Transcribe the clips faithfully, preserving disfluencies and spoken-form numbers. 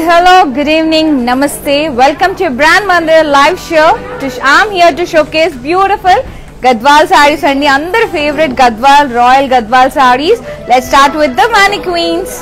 hello, good evening, namaste. Welcome to Brand Mandir live show. I'm here to showcase beautiful Gadwal sarees and the other favorite Gadwal, Royal Gadwal sarees. Let's start with the mannequins.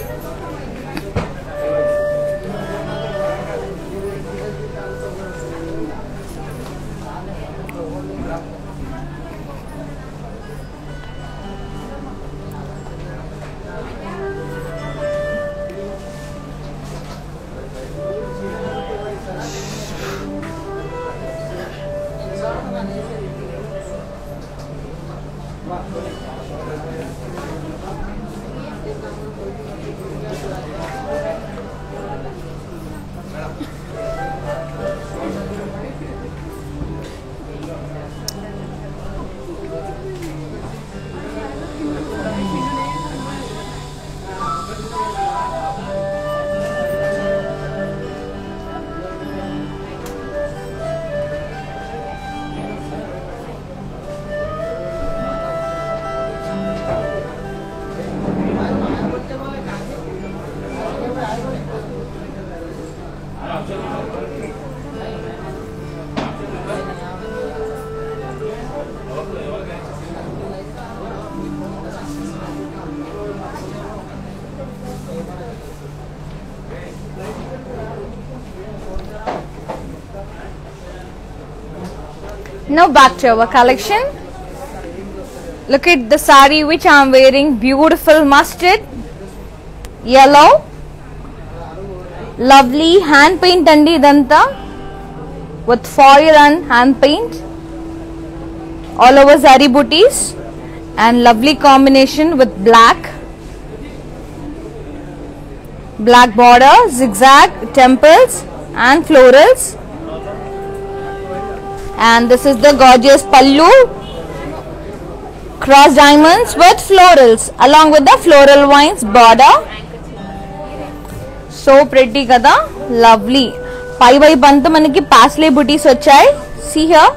Now back to our collection. Look at the saree which I am wearing. Beautiful mustard yellow, lovely hand paint andi idanta with foil and hand paint, all over zari booties and lovely combination with black black border, zigzag temples and florals. And this is the gorgeous pallu, cross diamonds with florals along with the floral vines border. So pretty kada, lovely. Pai వైపు అంతా మనకి parsley బూటీస్ వచ్చాయి. See here,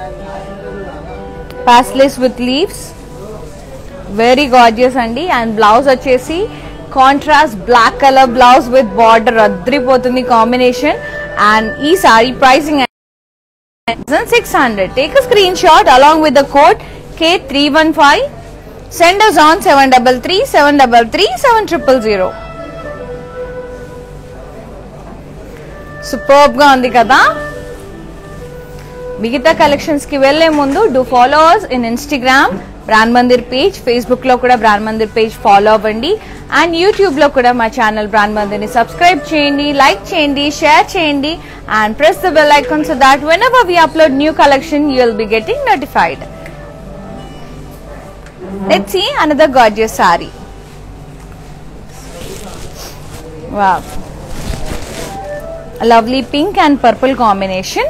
pasleys with leaves, very gorgeous అండి. And blouse వచ్చేసి contrast black color blouse with border, అద్రిపోతుంది combination. And ఈ saree pricing six hundred. Take a screenshot along with the code K three one five. Send us on seven three three seven three three seven zero zero zero. Superb ga undi kada. Migita collections ki velle mundu do follow us in Instagram Brand Mandir page, Facebook lo kuda Brand Mandir page follow avandi, and YouTube lo kuda ma channel Brand Mandir ni subscribe cheyandi, like cheyandi, share cheyandi and press the bell icon so that whenever we upload new collection you will be getting notified. Let's see another gorgeous saree. Wow, a lovely pink and purple combination,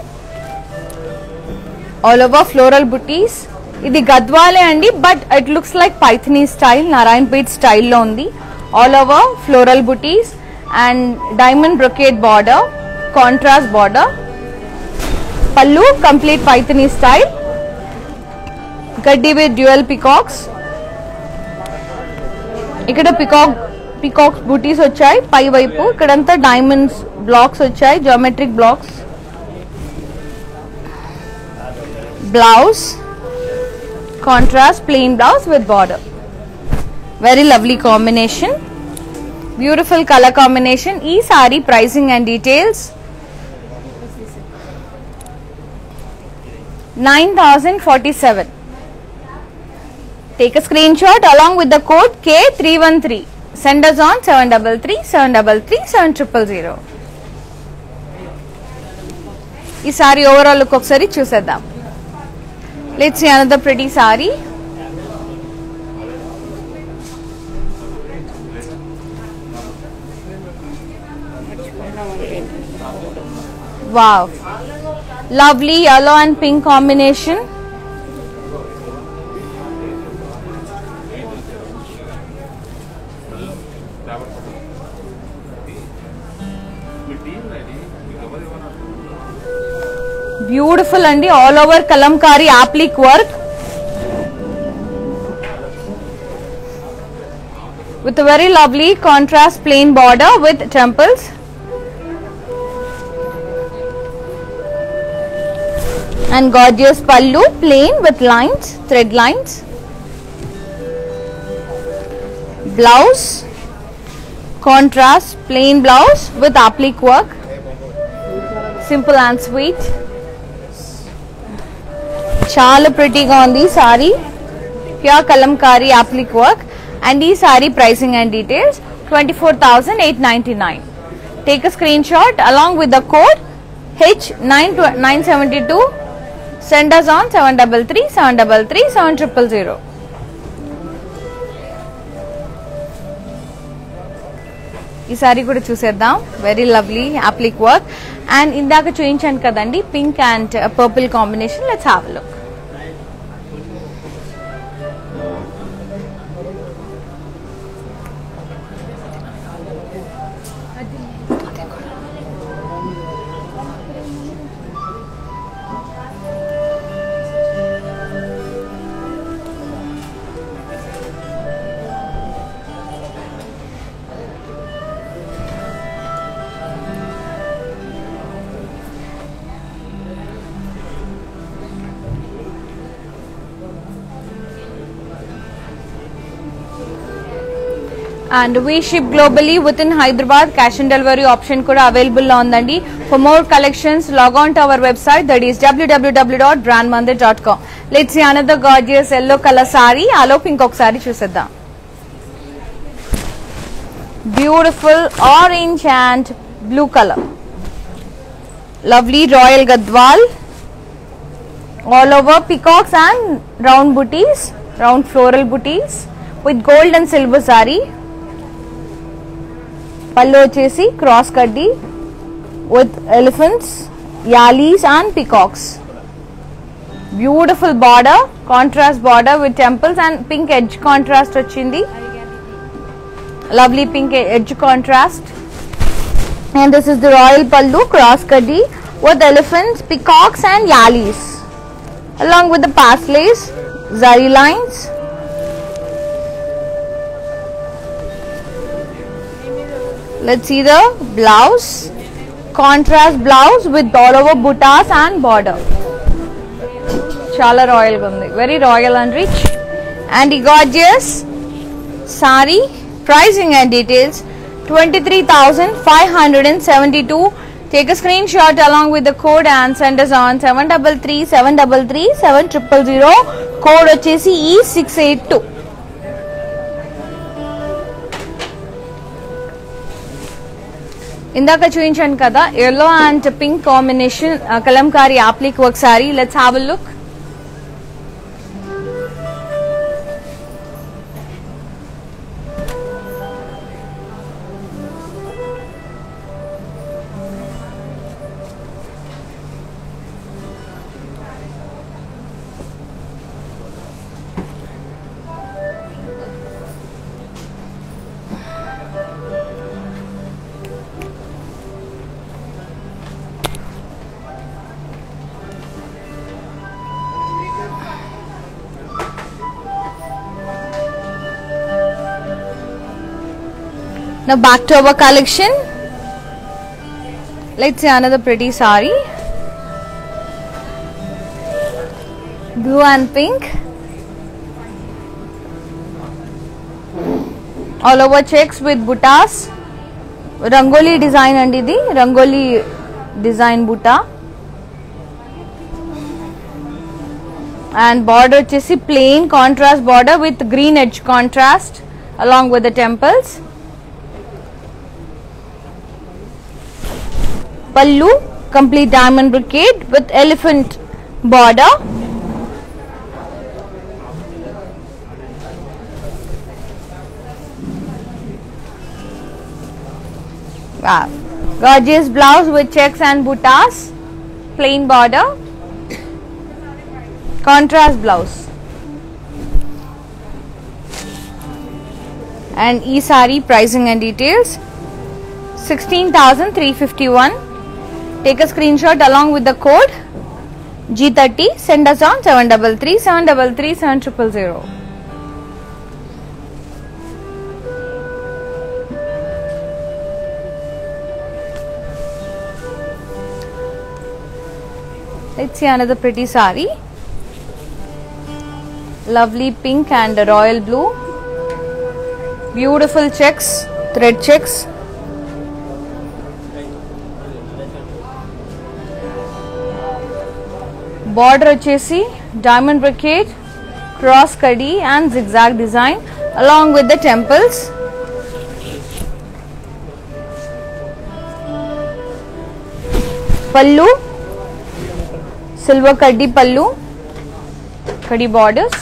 all over floral booties. ఇది గద్వాలే అండి, but it looks like Paithani style, Narayanpet స్టైల్లో ఉంది. All over floral booties and diamond brocade border, contrast border. Pallu complete Paithani style, గడ్డి with dual peacocks. ఇక్కడ peacock peacocks booties వచ్చాయి పై వైపు. ఇక్కడంతా డైమండ్స్ బ్లాక్స్ వచ్చాయి, geometric blocks. Blouse contrast plain blouse with border, very lovely combination, beautiful color combination. E saree pricing and details nine thousand forty-seven. Take a screenshot along with the code K three one three. Send us on seven three three seven three three seven zero zero zero. ఈ saree overall look ఒకసారి చూసేద్దాం. Let's see another pretty saree. Wow, lovely yellow and pink combination. Beautiful andi, all over kalamkari applique work with a very lovely contrast plain border with temples and gorgeous pallu, plain with lines, thread lines. Blouse, contrast plain blouse with applique work, simple and sweet. Chala pretty ga undi saree, pure kalamkari applique work, and ee saree pricing and details twenty-four thousand eight hundred ninety-nine. Take a screenshot along with the code H nine seventy-two. Send us on seven three three seven three three seven zero zero zero. ఈ సారీ కూడా చూసేద్దాం. Very lovely applique work and ఇందాక చూపించాను కదండి pink and purple combination. Let's have a look. And we ship globally within Hyderabad. Cash and delivery option kuda available lo undandi. For more collections, log on to our website, that is w w w dot brand mandir dot com. Let's see another gorgeous yellow color saree. Alope inkok saree chuseddam. Beautiful orange and blue color. Lovely royal gadwal. All over peacocks and round booties, round floral booties with gold and silver saree. పళ్ళు వచ్చేసి cross కడ్డీ with elephants, యాలీస్ and peacocks. Beautiful border, contrast border with temples and pink edge contrast వచ్చింది. Lovely pink edge contrast. And this is the royal pallu, cross కడ్డీ with elephants, peacocks and యాలీస్ along with the pasleys, zari lines. Let's see the blouse, contrast blouse with all over buttas and border. Chala royal gundi, very royal and rich. And the gorgeous sari pricing and details twenty-three thousand five hundred seventy-two. Take a screenshot along with the code and send us on seven three three seven three three seven zero zero zero. Code వచ్చేసి E six eight two. ఇందాక చూపించాను కదా yellow and pink combination Kalamkari applique work saree. Let's have a look. Now back to our collection. Let's see another pretty saree. Blue and pink. All over checks with buttas. Rangoli design and idi. Rangoli design butta. And border chesi plain contrast border with green edge contrast along with the temples. Pallu, complete diamond brocade with elephant border. Wow. Gorgeous blouse with checks and buttas, plain border, contrast blouse. And e saree pricing and details sixteen thousand three hundred fifty-one. Take a screenshot along with the code G thirty. Send us on seven three three seven three three seven zero zero zero. Let's see another pretty sari. Lovely pink and royal blue. Beautiful checks, thread checks. Border vachesi diamond brocade, cross kadi and zigzag design along with the temples. Pallu, silver kadi pallu, kadi borders,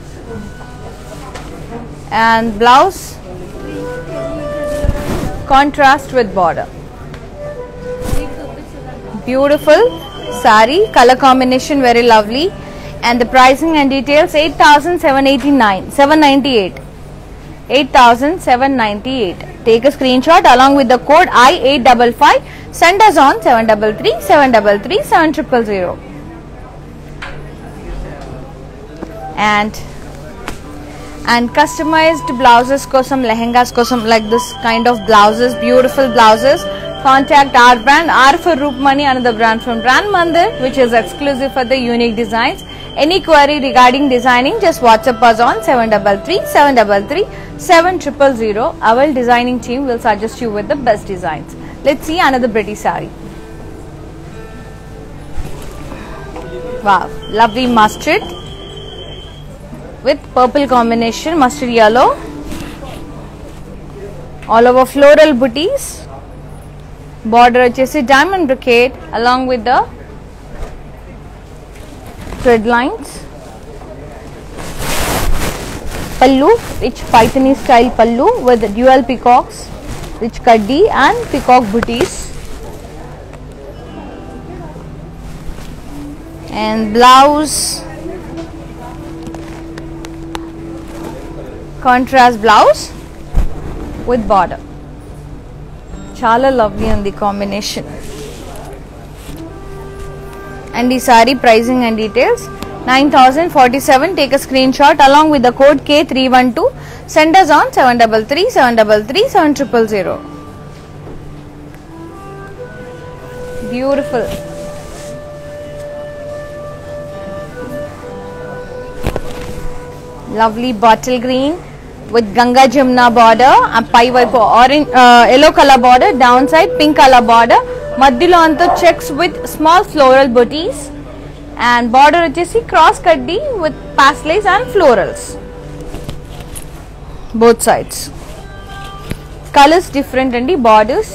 and blouse contrast with border. Beautiful sari, color combination very lovely, and the pricing and details eight thousand seven hundred eighty-nine, seven ninety-eight, eight thousand seven hundred ninety-eight. Take a screenshot along with the code I eight five five. Send us on seven three three, seven three three, seven zero zero zero. And and customized blouses kosam, lehengas kosam, like this kind of blouses, beautiful blouses. Contact our brand, R for Roopmani, another brand from Brand Mandir, which is exclusive for the unique designs. Any query regarding designing, just WhatsApp us on seven three three, seven three three, seven zero zero zero. Our designing team will suggest you with the best designs. Let's see another pretty sari. Wow, lovely mustard with purple combination, mustard yellow. All over floral booties. Border vachesi diamond brocade along with the thread lines. Pallu, rich Paithani style pallu with dual peacocks, rich kaddi and peacock booties. And blouse, contrast blouse with border. Chala lovely on the combination. And the sari pricing and details nine thousand forty-seven. Take a screenshot along with the code K three one two. Send us on seven three three, seven three three, seven zero zero zero. Beautiful. Lovely bottle green with Ganga Jamuna border, and pai vaipu orange, uh, yellow color border, downside pink color border, madhyalo anta checks with small floral booties, and border vachesi cross kaddi with pastelis and florals. Both sides. Colors different and the borders.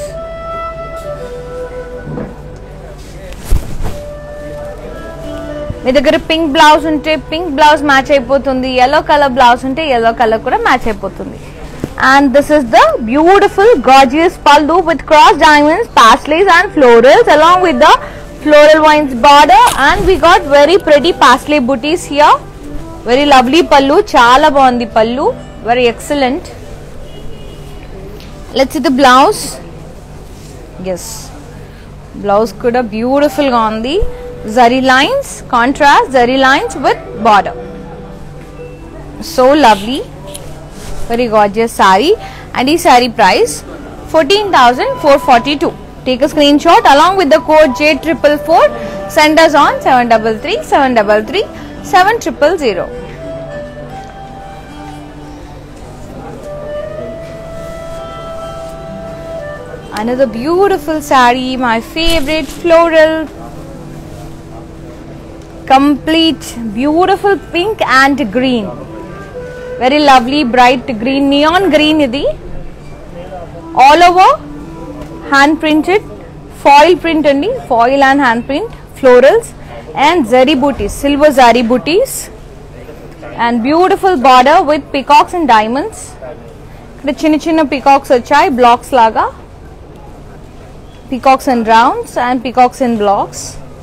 మీ దగ్గర pink blouse ఉంటే pink blouse match అయిపోతుంది, yellow color blouse ఉంటే yellow color కూడా match అయిపోతుంది. And this is the beautiful gorgeous pallu with cross diamonds, pastelis and florals along with the floral vines border, and we got very pretty pastely booties here. Very lovely pallu, chala bagundi pallu, very excellent. Let's see the blouse. Yes, blouse kuda beautiful ga undi. Zari lines, contrast zari lines with border. So lovely, very gorgeous sari, and this sari price fourteen thousand four hundred forty-two. Take a screenshot along with the code J four four four. Send us on seven three three, seven three three, seven zero zero zero. Another beautiful sari, my favorite, floral, complete beautiful pink and green, very lovely bright green, neon green idi, all over hand printed, foil print andi, foil and hand print, florals and zari booties, silver zari booties, and beautiful border with peacocks and diamonds. ikkada chinna chinna peacocks vachayi blocks laga, peacocks and rounds and peacocks in blocks.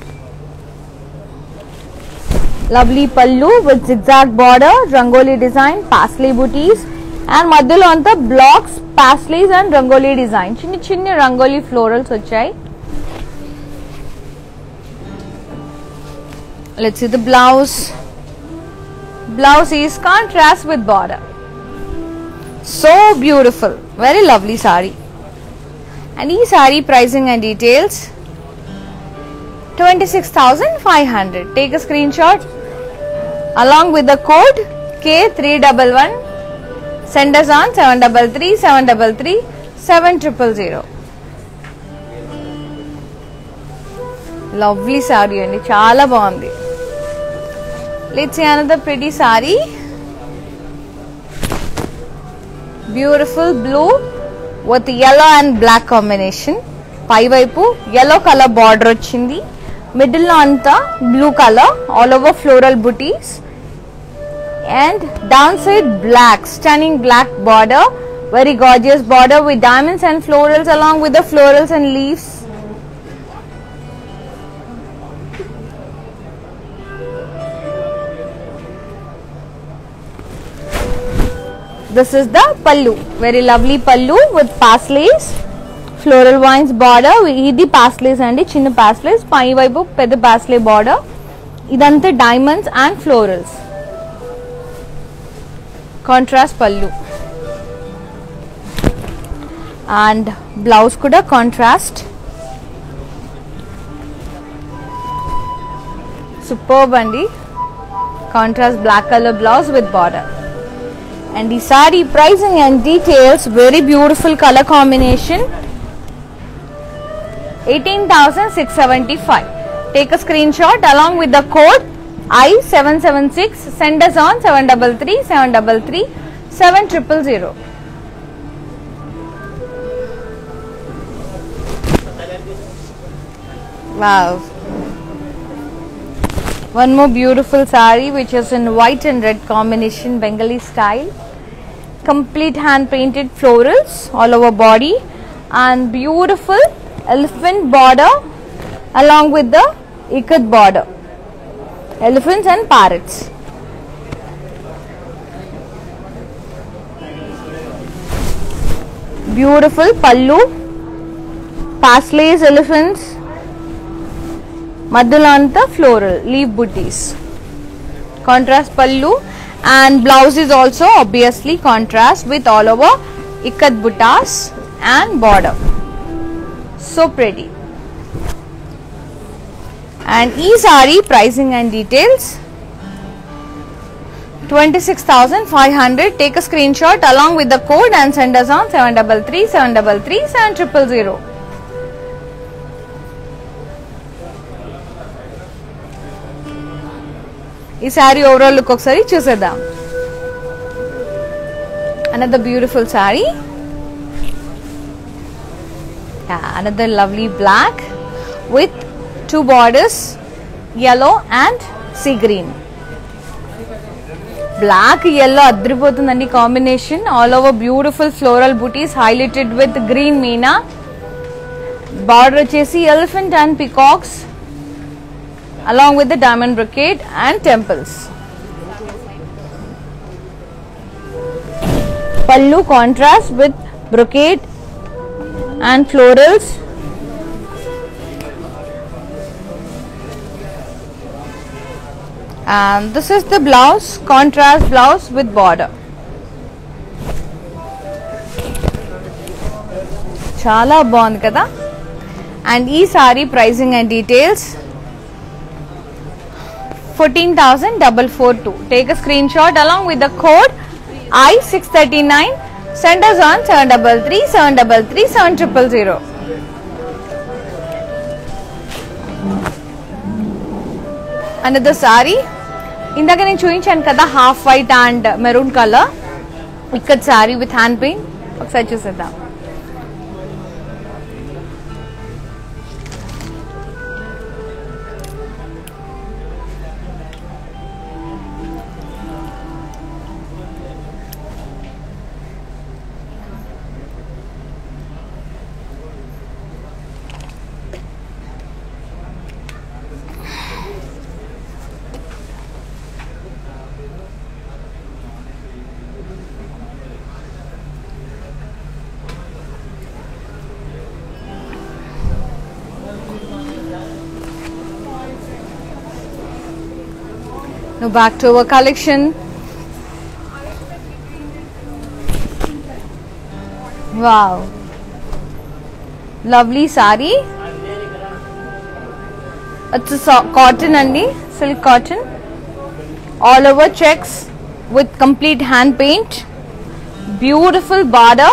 Lovely pallu with zigzag border, rangoli design, pastely booties, and madhyalo anta blocks, pastels and rangoli design. Chinni chinni rangoli florals vachayi. Let's see the blouse. Blouse is contrast with border. So beautiful, very lovely sari. And this sari pricing and details twenty-six thousand five hundred. Take a screenshot along with the code K three one one. Send us on seven three three, seven three three, seven zero zero zero. Lovely saree andi, chala bagundi. Let's see another pretty saree. Beautiful blue with yellow and black combination. Pai vaipu yellow color border ochindi. Middle lo anta blue color, all over floral booties. And downside black, stunning black border, very gorgeous border with diamonds and florals along with the florals and leaves. This is the pallu, very lovely pallu with paslays, floral vines border. Idi paslays andi, chinna paslays, pai vaipu pedda paslay border. Idante diamonds and florals. Contrast pallu. And blouse kuda contrast. Superb andi. Contrast black color blouse with border. And the saree pricing and details, very beautiful color combination. eighteen thousand six hundred seventy-five. Take a screenshot along with the code I seven seven six. Send us on seven three three, seven three three, seven zero zero zero. Wow. One more beautiful saree which is in white and red combination, Bengali style. Complete hand painted florals all over body and beautiful elephant border along with the ikat border. Elephants and parrots. Beautiful pallu, paslays, elephants, madhulanta floral leaf booties. Contrast pallu. And blouse is also obviously contrast with all over ikat buttas and border. So pretty. And e-saree pricing and details. twenty-six thousand five hundred. Take a screenshot along with the code and send us on seven three three, seven three three, seven zero zero zero. ఈ saree overall look ఒకసారి చూసేద్దాం. Another beautiful saree. Yeah, another lovely black with two borders, yellow and sea green. Black yellow adripotundandi combination, all over beautiful floral booties highlighted with green meena. Border chesi elephant and peacocks along with the diamond brocade and temples. Pallu contrast with brocade and florals. And this is the blouse, contrast blouse with border. Chala bagundi kada. And ee saree pricing and details. fourteen thousand four hundred forty-two. Take a screenshot along with the code I six thirty-nine. Send us on seven three three, seven three three, seven zero zero zero. Another saree. ఇందాక నేను చూపించాను కదా half white and maroon colour ikat saree with hand paint. ఒకసారి చూసేద్దాం. Now back to our collection. Wow, lovely saree. It's a cotton andi, silk cotton. All over checks with complete hand paint. Beautiful border.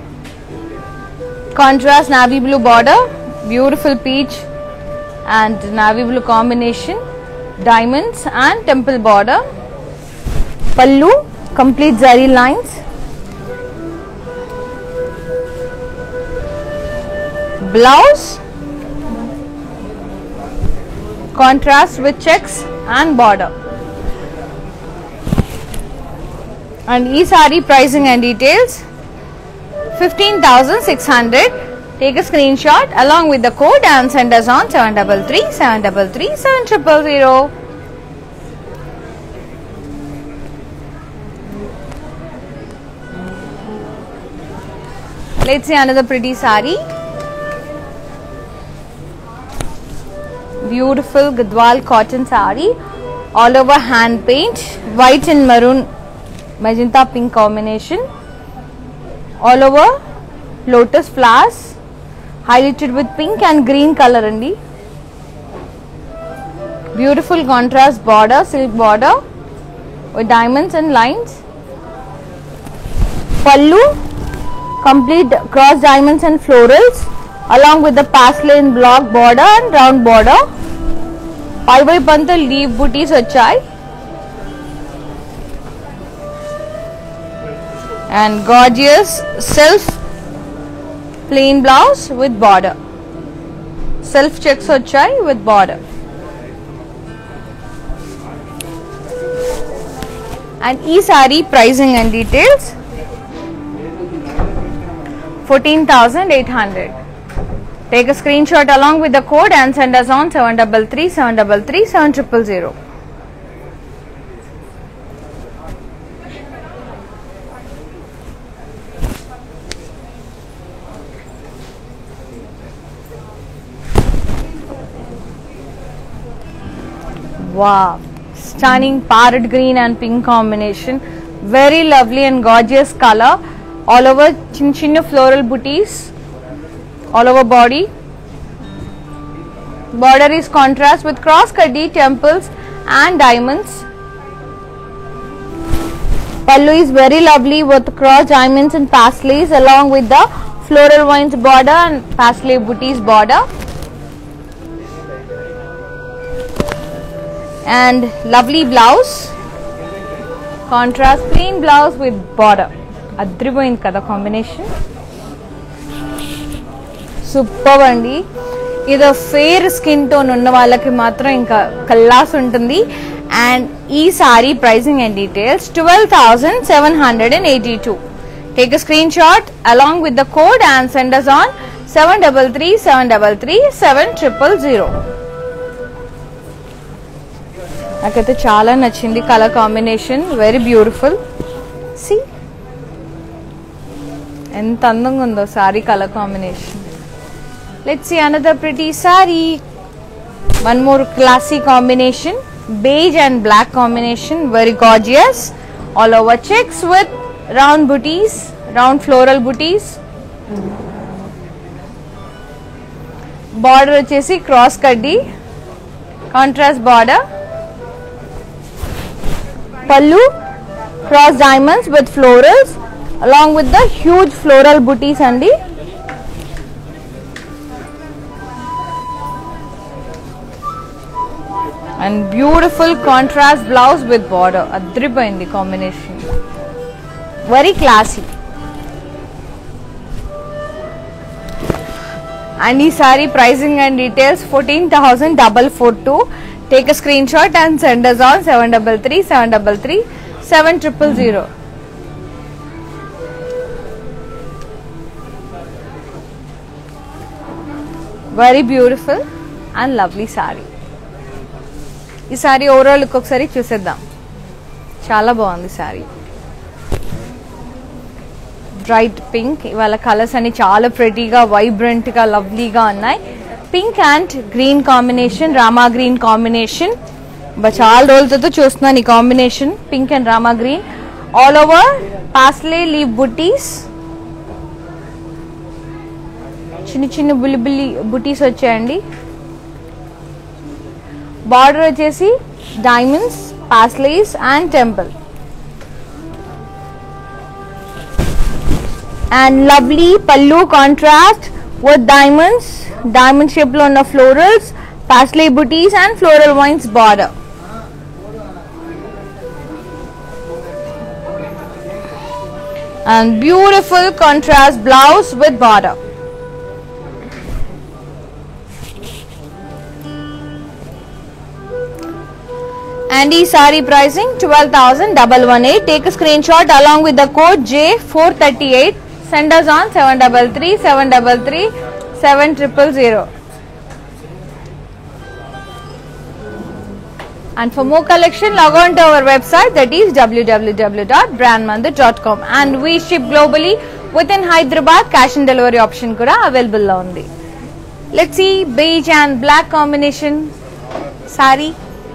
Contrast navy blue border. Beautiful peach and navy blue combination. Diamonds and temple border. Pallu, complete zari lines. Blouse, contrast with checks and border. And ee saree pricing and details fifteen thousand six hundred. Take a screenshot along with the code and send us on seven three three, seven three three, seven zero zero zero. Let's see another pretty saree. Beautiful Gadwal cotton saree, all over hand paint, white and maroon magenta pink combination, all over lotus flowers, highlighted with pink and green color andi. Beautiful contrast border, silk border with diamonds and lines. Pallu, complete cross diamonds and florals along with the parsley and block border and round border. Pai by panta leaf booties vachai and gorgeous self plain blouse with border. Self checks vachai with border. And ee saree pricing and details fourteen thousand eight hundred. Take a screenshot along with the code and send us on seven three three, seven three three, seven zero zero zero. Wow, stunning parrot green and pink combination. Very lovely and gorgeous color. All over chin chin floral booties. All over body. Border is contrast with cross kaddi, temples and diamonds. Pallu is very lovely with cross diamonds and pasleys along with the floral vines border and pasley booties border. And lovely blouse. Contrast plain blouse with border. Adripoyindi kada combination. Superb andi. Ido fair skin tone unna vallaki matram inka kallas untundi. And ee saree pricing and details twelve thousand seven hundred eighty-two. Take a screenshot along with the code and send us on seven three three, seven three three, seven zero zero zero. నాకైతే చాలా నచ్చింది colour combination. Very beautiful. See ఎంత అందంగా ఉందో saree colour combination. Let's see another pretty saree. One more classy combination. beige and black combination. Very gorgeous. All over checks with round booties, round floral booties. Border వచ్చేసి cross kaddi, contrast border. Pallu, cross diamonds with florals along with the huge floral booties andi. And beautiful contrast blouse with border. Adripoyindi combination. Very classy. And ee saree pricing and details fourteen thousand four hundred forty-two. Take a screenshot and send us on seven three three, seven three three, seven zero zero zero. Very beautiful and lovely saree. ఈ saree overall look ఒకసారి చూసేద్దాం. చాలా బాగుంది saree. Bright pink. ఇవాళ colours అన్ని చాలా ప్రెటీగా, వైబ్రెంట్గా, లవ్లీగా ఉన్నాయి. Pink and green combination, Rama green combination. చాలా రోజులతో చూస్తున్నాను ఈ కాంబినేషన్, pink and Rama green. All over paisley leaf booties, చిన్న చిన్న బుల్లి బుల్లి బుటీస్ వచ్చాయండి. బార్డర్ వచ్చేసి diamonds, paisleys and temple. And lovely pallu contrast with diamonds, diamond shape lo unna florals, parsley booties and floral vines border. And beautiful contrast blouse with border. And the saree pricing twelve thousand one hundred eighteen. Take a screenshot along with the code J four thirty-eight. Send us on seven three three, seven three three, seven zero zero zero. And for more collection, log on to our website, that is w w w dot brand mandir dot com. And we ship globally within Hyderabad. Cash and delivery option kuda available lo undi. Let's see beige and black combination saree.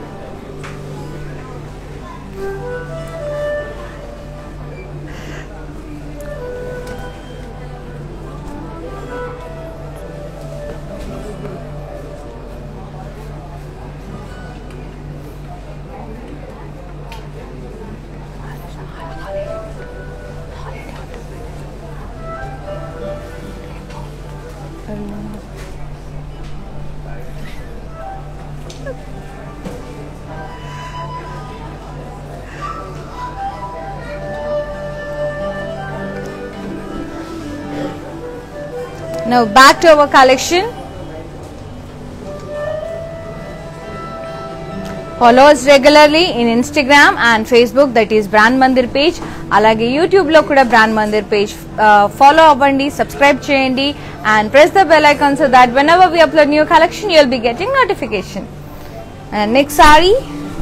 Now back to our collection. Follow us regularly in Instagram and Facebook, that is Brand Mandir page. Alage YouTube lo kuda Brand Mandir page uh, follow avandi, subscribe cheyandi and press the bell icon so that whenever we upload new collection you will be getting notification. And next saree.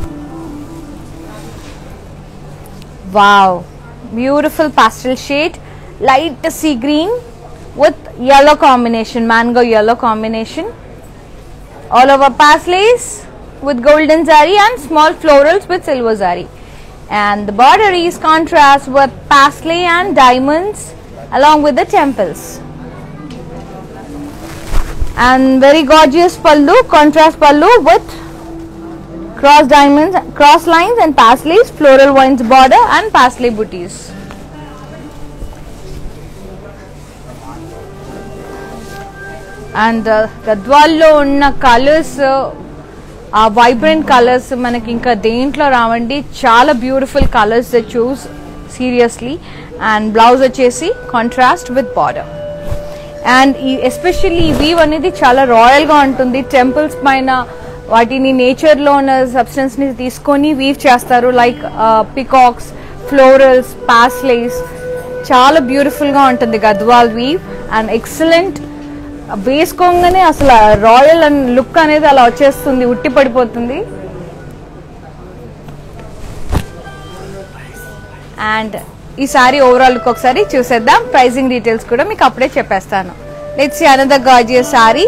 Wow, beautiful pastel shade, light sea green with yellow combination, mango yellow combination, all over pasleys with golden zari and small florals with silver zari. And the border is contrast with parsley and diamonds along with the temples. And very gorgeous pallu, contrast pallu with cross diamonds, cross lines and pasleys, floral vines border and parsley booties. And uh, గద్వాల్లో ఉన్న colours ఆ vibrant colours మనకి ఇంకా దేంట్లో రావండి, చాలా beautiful colours చూస్ seriously. And blouse వచ్చేసి కాంట్రాస్ట్ విత్ బార్డర్. అండ్ ఈ ఎస్పెషల్లీ ఈ వీవ్ అనేది చాలా రాయల్గా ఉంటుంది. టెంపుల్స్ పైన వాటిని నేచర్లో ఉన్న సబ్స్టెన్స్ని తీసుకొని వీవ్ చేస్తారు, లైక్ పికాక్స్, ఫ్లోరల్స్, పాస్లేస్. చాలా బ్యూటిఫుల్గా ఉంటుంది గద్వాల్ వీవ్ అండ్ ఎక్సలెంట్. వేసుకోగానే అసలు రాయల్ అండ్ లుక్ అనేది అలా వచ్చేస్తుంది, ఉట్టి పడిపోతుంది. అండ్ ఈ సారీ ఓవరాల్ లుక్ ఒకసారి చూసేద్దాం. ప్రైసింగ్ డీటెయిల్స్ కూడా మీకు అప్పుడే చెప్పేస్తాను. Let's see another gorgeous saree.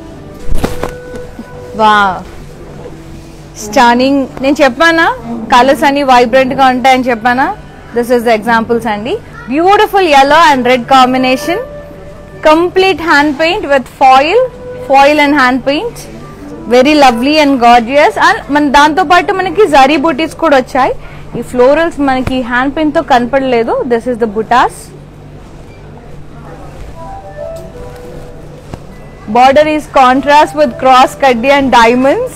Wow stunning. నేను చెప్పానా కలర్స్ అన్ని వైబ్రెంట్ గా ఉంటాయని చెప్పానా? దిస్ ఇస్ ద ఎగ్జాంపుల్స్ అండి. Beautiful yellow and red combination, complete hand paint with foil foil and hand paint, very lovely and gorgeous. And మన దాంతో పాటు మనకి జరీ బూటీస్ కూడా వచ్చాయి. ఈ ఫ్లోరల్స్ మనకి హ్యాండ్ పెయింట్ తో కనపడలేదు. This is the butas. border is contrast with cross kaddi and diamonds.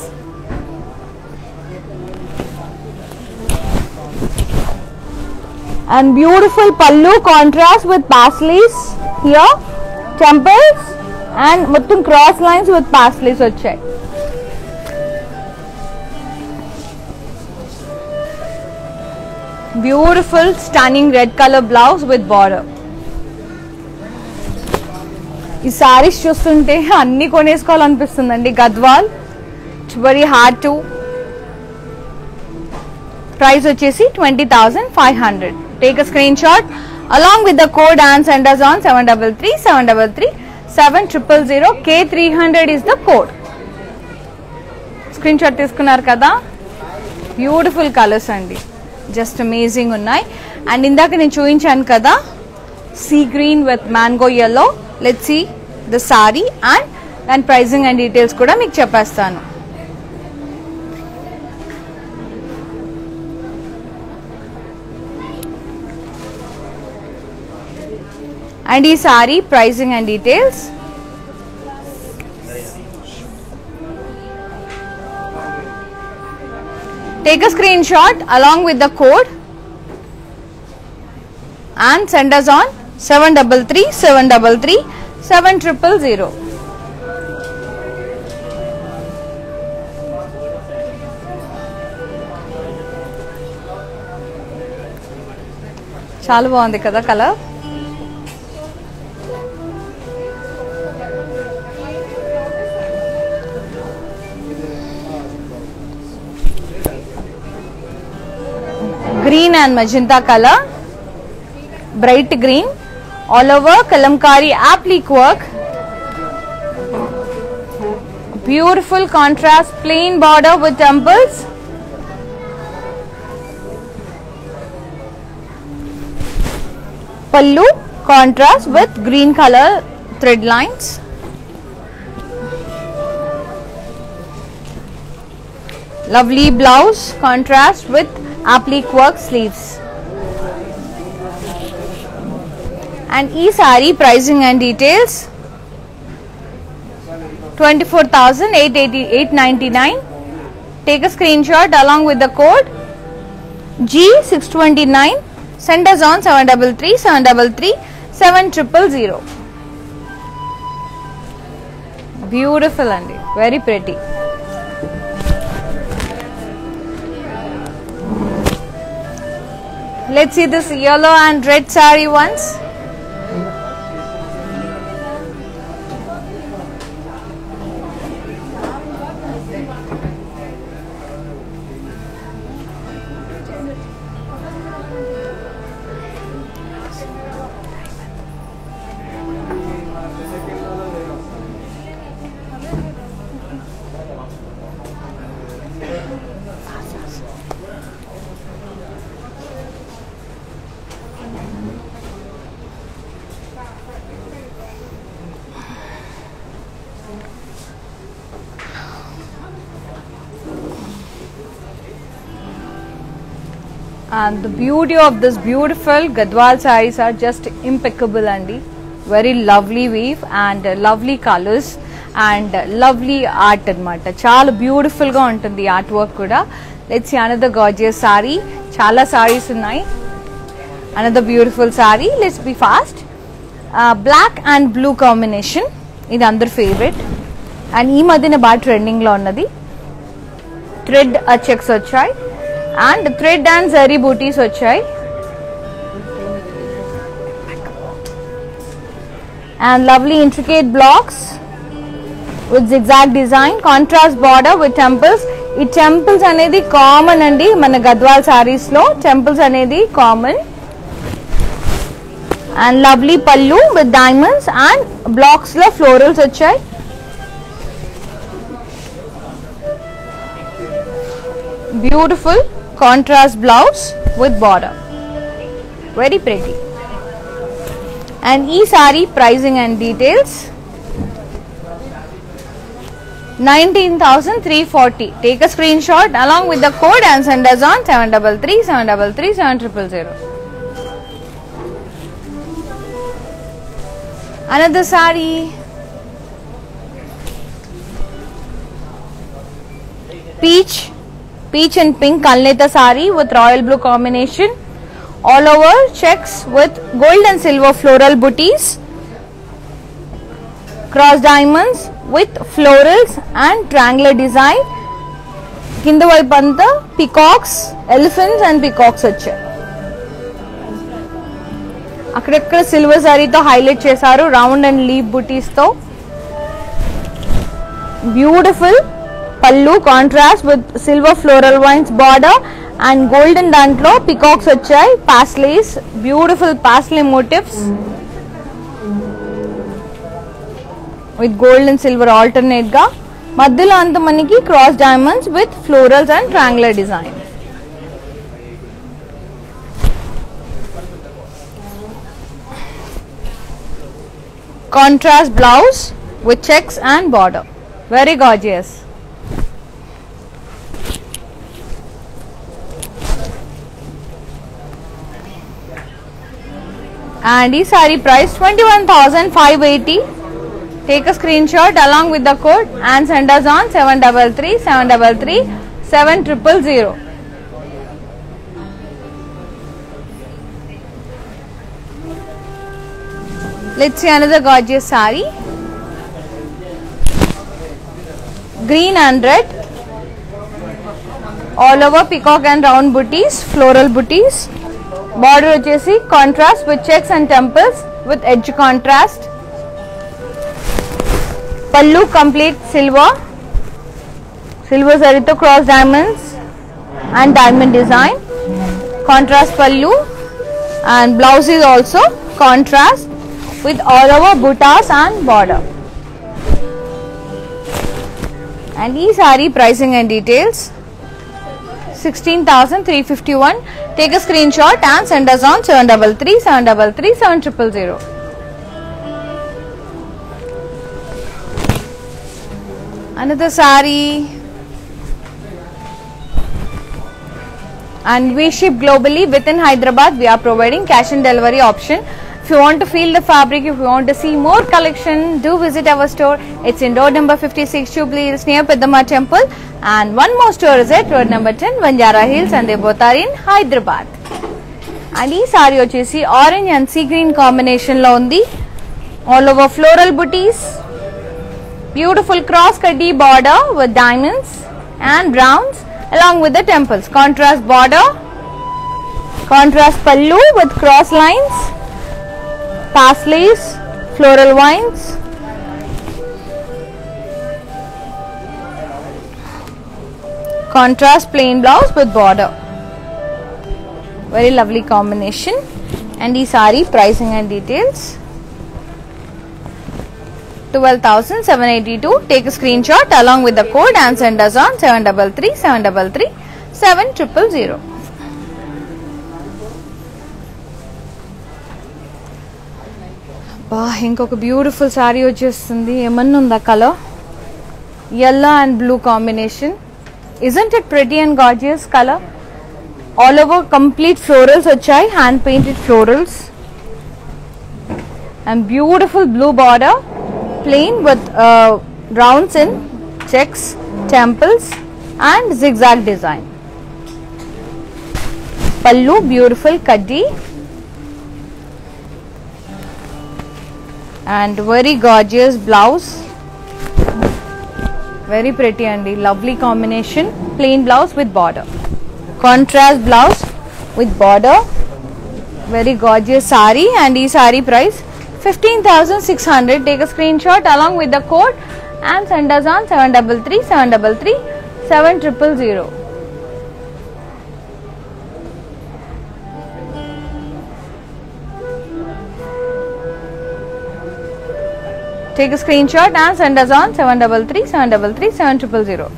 And beautiful pallu contrast with pasleys here, temples and mottham cross lines with pasleys వచ్చాయి. Beautiful stunning red color blouse with border. ఈ సారీస్ చూస్తుంటే అన్ని కొనేసుకోవాలనిపిస్తుందండి. Gadwal, it's very hard to. Price వచ్చేసి twenty thousand five hundred. Take a screenshot along with the code and send us on seven three three, seven three three, seven zero zero zero. K three hundred is the code. Screenshot తీసుకున్నారు కదా. Beautiful colours అండి, just amazing ఉన్నాయి. And ఇందాక నేను చూపించాను కదా sea green with mango yellow. Let's see the saree and దాని pricing and details కూడా మీకు చెప్పేస్తాను. And ee saree pricing and details. Take a screenshot along with the code and send us on seven three three seven three three seven zero zero zero. చాలా బాగుంది కదా colour. Green and magenta color, bright green, all over kalamkari applique work, beautiful contrast plain border with temples, pallu contrast with green color thread lines, lovely blouse contrast with applique work sleeves. And e saree pricing and details twenty-four thousand eight hundred ninety-nine. Take a screenshot along with the code G six twenty-nine. Send us on seven three three seven three three seven zero zero zero. Beautiful and very pretty. Let's see this yellow and red saree once. And the beauty of this beautiful Gadwal sarees are just impeccable andi. Very lovely weave and uh, lovely colors and uh, lovely art anamata. Chaala beautiful ga untundi art work kuda. Let's see another gorgeous saree. Chaala sarees unnai. Another beautiful saree. Let's be fast. Uh, black and blue combination. Idi andaru favorite. And ee madhyana ba trending lo unnadi. Thread uh, checks vachai. And thread and zari booties vachai. And lovely intricate blocks with zigzag design, contrast border with temples. Ee temples anedi common andi mana Gadwal sarees lo temples anedi common. And lovely pallu with diamonds and blocks lo florals vachai. Beautiful contrast blouse with border, very pretty. And e saree pricing and details nineteen thousand three hundred forty. Take a screenshot along with the code and send us on seven three three seven three three seven zero zero zero. Another saree, peach Peach and pink Kalneta saree with royal blue combination. All over checks with gold and silver floral booties. Cross diamonds with florals and triangular design. Kinda vaipanta peacocks, elephants and peacocks vachayi. Akkadakkada silver saree tho highlight chesaru round and leaf booties tho. Beautiful pallu contrast with silver floral vines border and golden dantlo peacocks vachai, paisleys, beautiful paisley motifs with gold and silver alternate ga, madhyalo anta maniki cross diamonds with florals and triangular design. Contrast blouse with checks and border, very gorgeous. and ee saree price twenty-one thousand five hundred eighty. Take a screenshot along with the code and send us on seven three three, seven three three, seven zero zero zero. Let's see another gorgeous saree. Green and red. All over peacock and round booties, floral booties. Border vachesi contrast with checks and temples with edge contrast. Pallu complete silver. Silver zari to cross diamonds and diamond design. Contrast pallu, and blouse is also contrast with all over buttas and border. And ee saree pricing and details sixteen thousand three hundred fifty-one. Take a screenshot and send us on seven three three, seven three three, seven zero zero zero. Another saree. And we ship globally within Hyderabad. We are providing cash and delivery option. If you want to feel the fabric, if you want to see more collection, do visit our store. It's in road number fifty-six, Jubilee Hills, near Peddamma Temple. And one more store is at road number ten, Banjara Hills, and they both are in Hyderabad. And ee saree vachesi orange and sea green combination lo undi. All over floral booties. Beautiful cross cutty border with diamonds and browns along with the temples. Contrast border. Contrast pallu with cross lines. Parsleys, floral vines, contrast plain blouse with border. Very lovely combination. And the saree pricing and details twelve thousand seven hundred eighty-two. Take a screenshot along with the code and send us on seven three three, seven three three, seven zero zero zero. ఇంకొక beautiful saree వచ్చేస్తుంది. ఏమన్నా ఉందా colour? yellow and blue combination. Isn't it pretty and gorgeous color? All over complete florals వచ్చాయి, hand painted florals, and beautiful blue border, plain with uh, rounds in checks, temples and zigzag design. Pallu beautiful kaddi and very gorgeous blouse, very pretty and lovely combination. Plain blouse with border, contrast blouse with border, very gorgeous saree. And ee saree price fifteen thousand six hundred. Take a screenshot along with the code and send us on seven three three, seven three three, seven zero zero zero. Take a screenshot and send us on seven three three, seven three three, seven zero zero zero.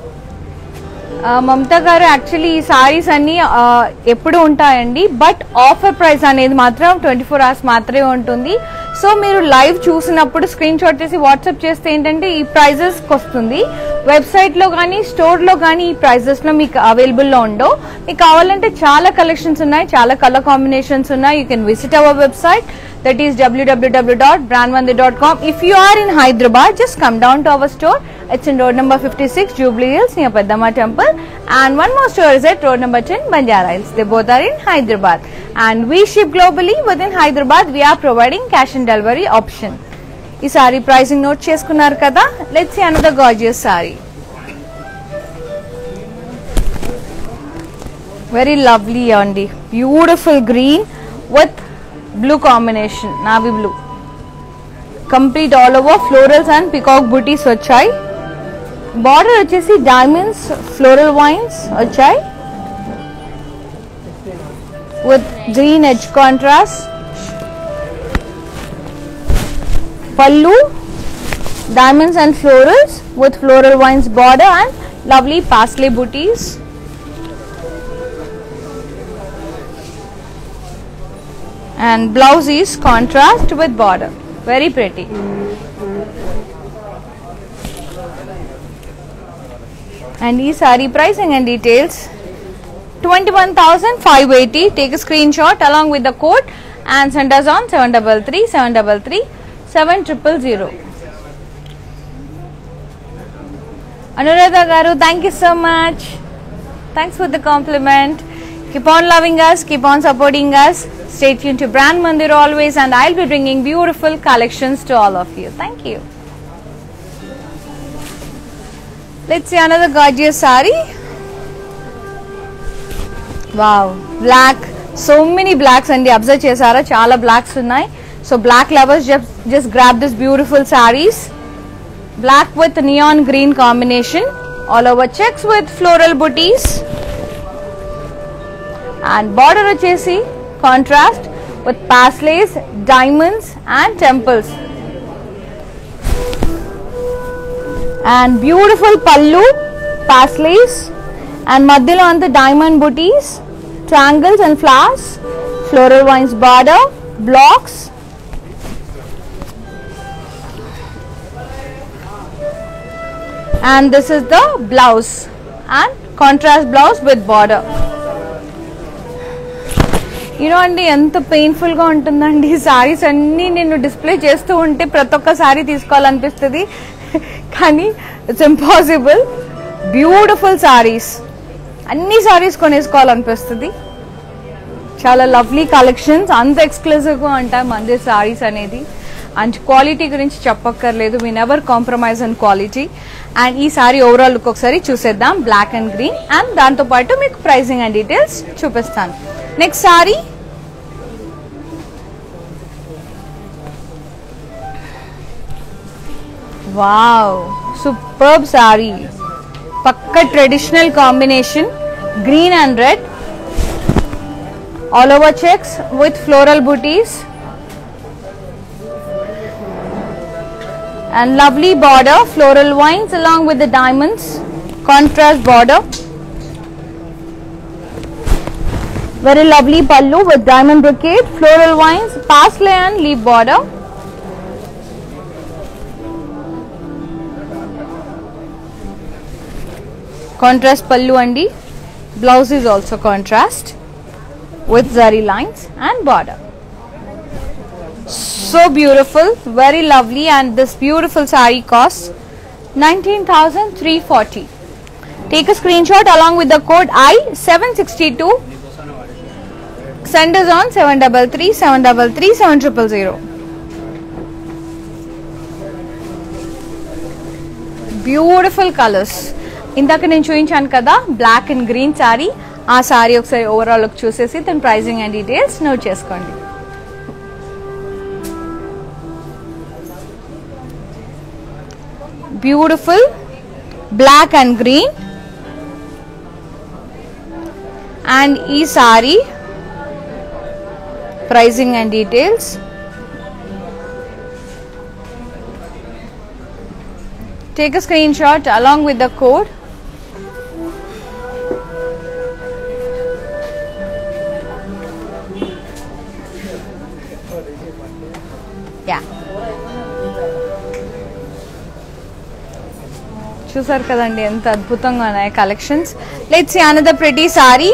Mamata garu, actually ఈ సారీస్ అన్నీ ఎప్పుడు ఉంటాయండి, but offer price అనేది మాత్రం twenty four hours మాత్రమే ఉంటుంది. So మీరు live చూసినప్పుడు స్క్రీన్ షాట్ చేసి వాట్సాప్ చేస్తే ఏంటంటే ఈ ప్రైజెస్కి వస్తుంది. వెబ్సైట్లో కానీ స్టోర్లో కానీ ఈ ప్రైజెస్లో మీకు అవైలబుల్లో ఉండవు. మీకు కావాలంటే చాలా కలెక్షన్స్ ఉన్నాయి, చాలా కలర్ కాంబినేషన్స్ ఉన్నాయి. You can visit our website, that is w w w dot brandvande dot com. If you are in Hyderabad, just come down to our store. It's in road number fifty-six, Jubilee Hills, near Peddamma Temple. And one more store is at road number ten, Banjara Hills. They both are in Hyderabad. And we ship globally. Within Hyderabad, we are providing cash and delivery option. Ee saree pricing note cheskunnaru kada. Let's see another gorgeous saree. Very lovely andi, beautiful green with blue combination, navy blue, complete all over florals and peacock booties వచ్చాయి. బార్డర్ వచ్చేసి diamonds, floral vines వచ్చాయి with green edge contrast. Pallu diamonds and florals with floral vines border and lovely parsley booties. And blouse is contrast with border, very pretty. And ee saree pricing and details twenty-one thousand five hundred eighty. Take a screenshot along with the code and send us on seven three three, seven three three, seven zero zero zero. Anuradha garu, thank you so much. Thanks for the compliment. Keep on loving us, keep on supporting us. Stay tuned to Brand Mandir always, and I'll be bringing beautiful collections to all of you. Thank you. Let's see another gorgeous saree. Wow, black. So many blacks and observe chesara, chala blacks unnai. So black lovers just just grab this beautiful sarees. Black with neon green combination. All over checks with floral booties. And border vachesi contrast with paisleys, diamonds and temples. And beautiful pallu, paisleys, and madhyalo on the diamond booties, triangles and flowers, floral vines border, blocks. And this is the blouse and contrast blouse with border. You know andi enta painful ga untundandi sarees anni nenu display chestu unte prati okka saree teesukovalanipisthadi kani it's impossible. Beautiful sarees, anni sarees konesukovalanipisthadi. Chala lovely collections, anta exclusive ga untayi Mandir sarees anedi. And quality gurinchi cheppakkarledu, we never compromise on quality. And ee saree overall look okasari chuseddam, black and green, and danto paatu meeku pricing and details chupistanu. Next saree. Wow, superb saree. Pakka traditional combination, green and red. All over checks with floral booties. And lovely border, floral vines along with the diamonds, contrast border. Very lovely pallu with diamond brocade, floral vines, paisley and leaf border. Contrast pallu andi. Blouse is also contrast with zari lines and border. So beautiful, very lovely, and this beautiful saree costs nineteen thousand three hundred forty. Take a screenshot along with the code I seven six two. Send us on seven three three, seven three three, seven zero zero zero. Beautiful colors. Indaka nenu chuinchanu kada black and green saree. Aa saree okasari overall look chusesi then pricing and details note cheskondi. Beautiful black and green, and ee saree pricing and details. Take a screenshot along with the code. Yeah. చూసారు కదండి ఎంత అద్భుతంగా ఉన్నాయి collections. Let's see another pretty saree.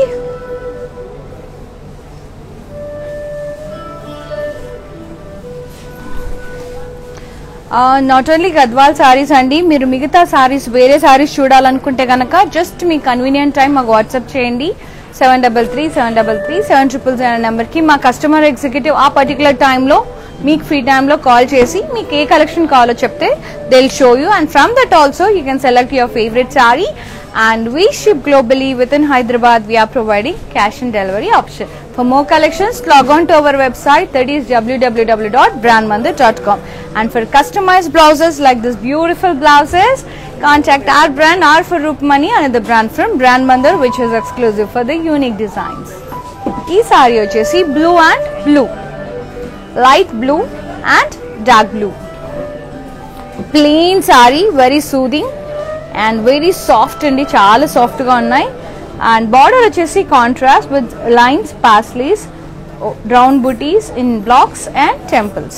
Not only Gadwal sarees అండి, మీరు మిగతా సారీస్ వేరే సారీస్ చూడాలనుకుంటే కనుక జస్ట్ మీ కన్వీనియంట్ టైం మాకు వాట్సాప్ చేయండి. Seven double three seven double three seven triple zero నెంబర్కి మా కస్టమర్ ఎగ్జిక్యూటివ్ ఆ పర్టికులర్ టైంలో మీకు ఫ్రీ టైంలో కాల్ చేసి మీకు ఏ కలెక్షన్ కావాలో చెప్తే they will show you, and from that also you can select your favourite saree. And we ship globally within Hyderabad. We are providing cash and delivery option. For more collections, log on to our website, that is w w w dot brand mandir dot com. And for customized blouses like this beautiful blouses, contact our brand or for Rupmani, another brand from Brand Mandir, which is exclusive for the unique designs. Ee saree vachesi blue and blue, light blue and dark blue. Plain saree, very soothing and very soft andi, chaala soft ga unnai. And border vachesi contrast with lines, paisleys, round booties in blocks and temples.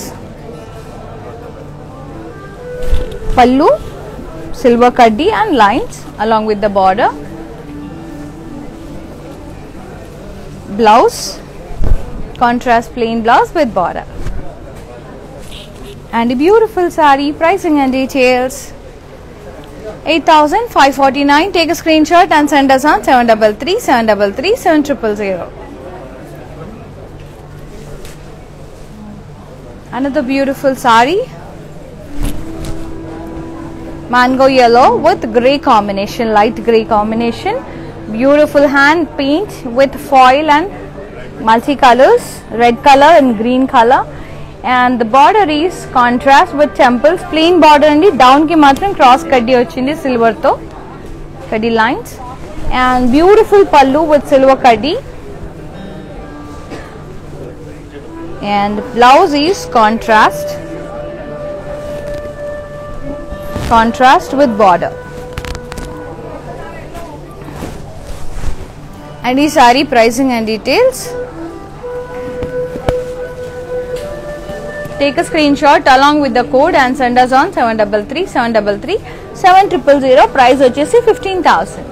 Pallu silver kaddi and lines along with the border. Blouse contrast plain blouse with border. And a beautiful saree, pricing and details. eight thousand five hundred forty-nine. Take a screenshot and send us on seven three three, seven three three, seven zero zero zero. Another beautiful saree, mango yellow with grey combination, light grey combination. Beautiful hand paint with foil and multicolors, red color and green color. And the border is contrast with temples, plain border and down ki matram cross kaddi ochindi silver to kaddi lines, and beautiful pallu with silver kaddi, and blouse is contrast contrast with border. And this saree pricing and details. Take a screenshot along with the code and send us on seven three three, seven three three, seven zero zero zero. Price vachesi fifteen thousand.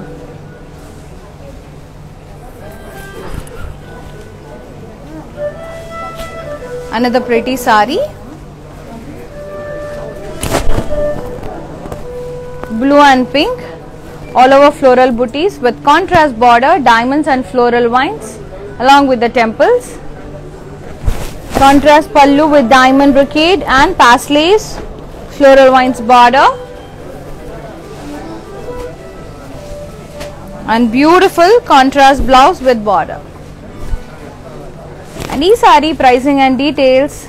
Another pretty saree, blue and pink, all over floral booties with contrast border, diamonds and floral vines along with the temples. Contrast pallu with diamond brocade and paisleys, floral vines border, and beautiful contrast blouse with border. And this saree pricing and details.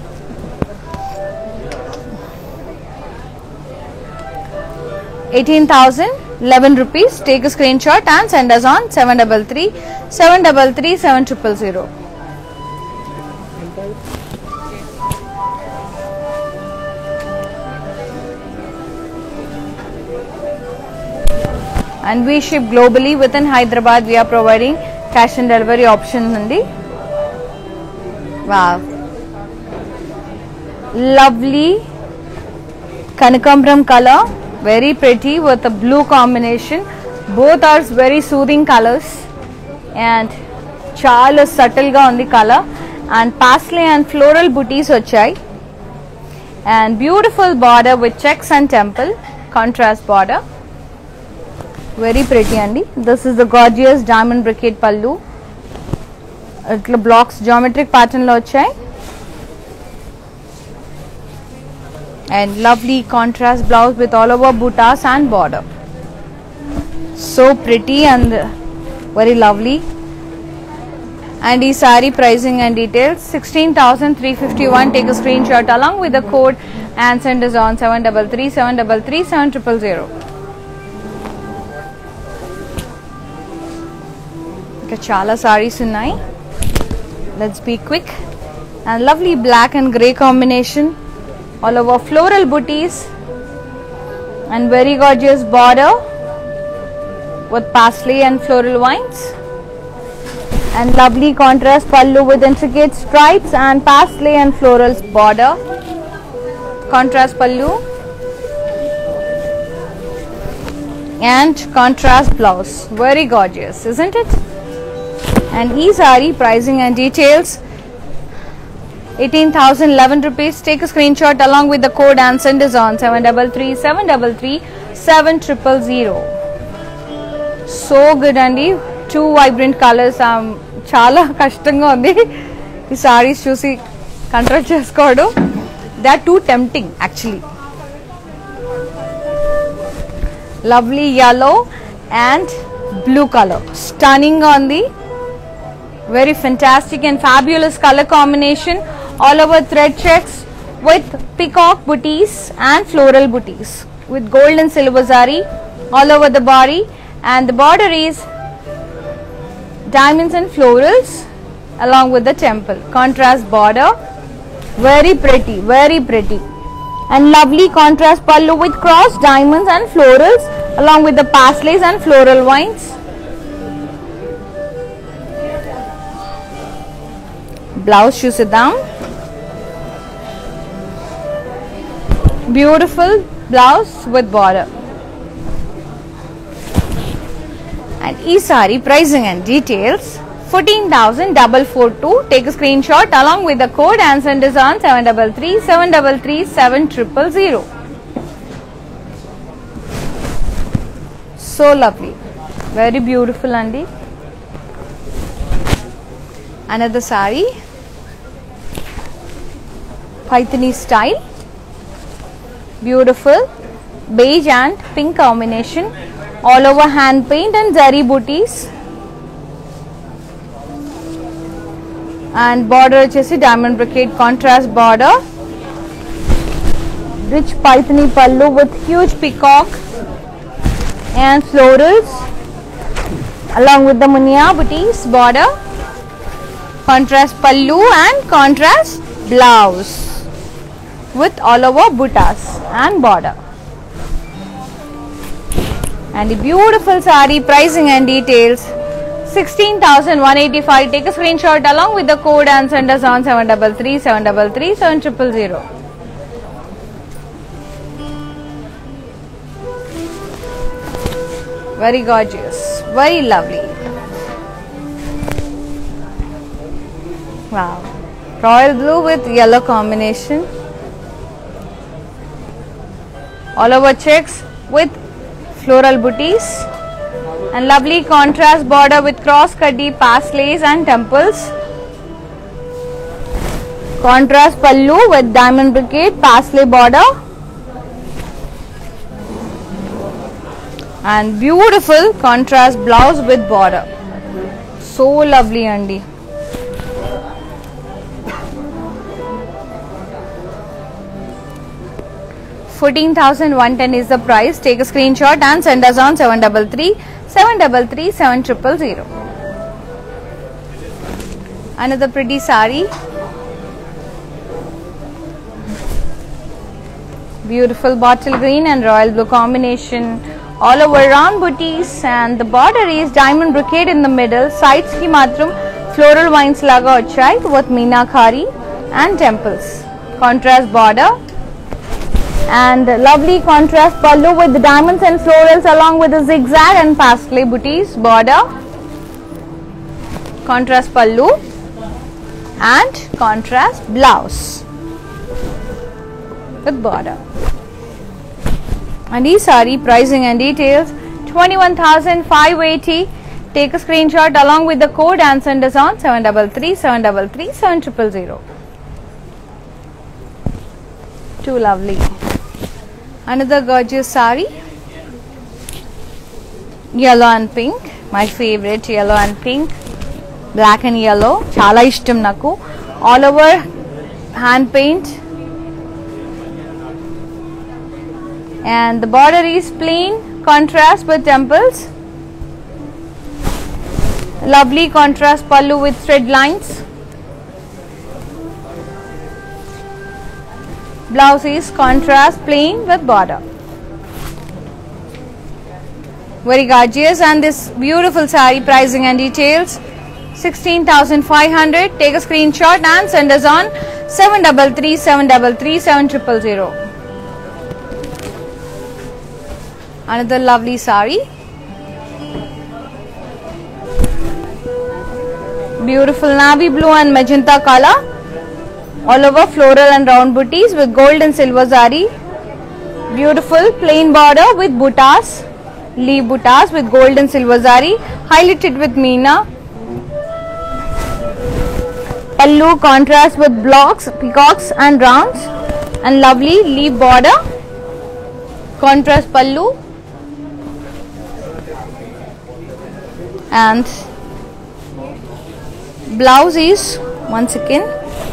eighteen thousand eleven rupees. Take a screenshot and send us on seven three three, seven three three, seven zero zero zero. And we ship globally. Within Hyderabad we are providing cash and delivery options. Wow, lovely Kanakambram color, very pretty with a blue combination. Both are very soothing colors and chaala subtle ga undi color, and paisley and floral booties vachai, and beautiful border with checks and temple, contrast border, very pretty andi. This is the gorgeous diamond brocade pallu. Itla blocks geometric pattern lo vachai, and lovely contrast blouse with all over buttas and border. So pretty and very lovely. And this saree pricing and details sixteen thousand three hundred fifty-one. Take a screenshot along with the code and send us on seven three three, seven three three, seven zero zero zero. Okay, chala sarees unnai. Let's be quick. And lovely black and grey combination, all over floral booties, and very gorgeous border with parsley and floral vines, and lovely contrast pallu with intricate stripes and parsley and florals border, contrast pallu and contrast blouse. Very gorgeous, isn't it? And e saree pricing and details eighteen thousand eleven rupees. Take a screenshot along with the code and send us on seven three three, seven three three, seven zero zero zero. So good andi, two vibrant colors. Um, chala kashtanga undi ee sarees chusi control cheskodu. They are too tempting actually. Lovely yellow and blue color, stunning on the very fantastic and fabulous color combination, all over thread checks with peacock booties and floral booties with gold and silver zari all over the body, and the border is diamonds and florals along with the temple, contrast border, very pretty, very pretty, and lovely contrast pallu with cross diamonds and florals along with the paisleys and floral vines. Blouse chusidam, beautiful blouse with border. And e saree pricing and details fourteen thousand four hundred forty-two. Take a screenshot along with the code and send us on seven three three, seven three three, seven zero zero zero. So lovely, very beautiful andi. Another saree, Paithani style, beautiful beige and pink combination, all over hand paint and zari booties, and border vachesi diamond brocade contrast border, rich Paithani pallu with huge peacock and florals along with the munia booties border, contrast pallu and contrast blouse with all over buttas and border. And the beautiful saree, pricing and details sixteen thousand one hundred eighty-five. Take a screenshot along with the code and send us on seven three three, seven three three, seven zero zero zero. Very gorgeous, very lovely. Wow, royal blue with yellow combination, all over checks with floral booties, and lovely contrast border with cross kaddi, paslays and temples, contrast pallu with diamond brocade paslay border, and beautiful contrast blouse with border. So lovely andi. fourteen thousand one hundred ten is the price. Take a screenshot and send us on seven three three, seven three three, seven zero zero zero. Another pretty saree, beautiful bottle green and royal blue combination, all over round booties, and the border is diamond brocade in the middle. Sides ki matram floral vines laga vachai with meenakari and temples, contrast border, and lovely contrast pallu with the diamonds and florals along with the zigzag and paslay booties border, contrast pallu and contrast blouse with border. And this saree, pricing and details twenty-one thousand five hundred eighty. Take a screenshot along with the code and send us on seven three three, seven three three, seven zero zero zero. Too lovely. Another gorgeous saree, yellow and pink, my favorite, yellow and pink, black and yellow, chala ishtam naku, all over hand paint, and the border is plain contrast with temples, lovely contrast pallu with thread lines, blouse is contrast plain with border. Very gorgeous. And this beautiful saree, pricing and details sixteen thousand five hundred. Take a screenshot and send us on seven three three, seven three three, seven zero zero zero. Another lovely saree, beautiful navy blue and magenta color, all over floral and round booties with gold and silver zari, beautiful plain border with buttas, leaf buttas with gold and silver zari, highlighted with meena, pallu contrast with blocks, peacocks and rounds, and lovely leaf border, contrast pallu, and blouse is one second.